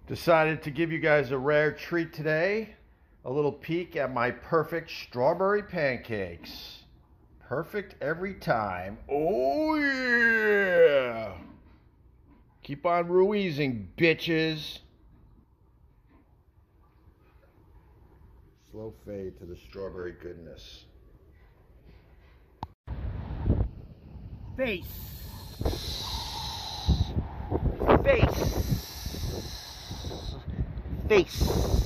Decided to give you guys a rare treat today. A little peek at my perfect strawberry pancakes. Perfect every time. Oh yeah! Keep on Ruizing, bitches. Slow fade to the strawberry goodness. Face. Face. Face.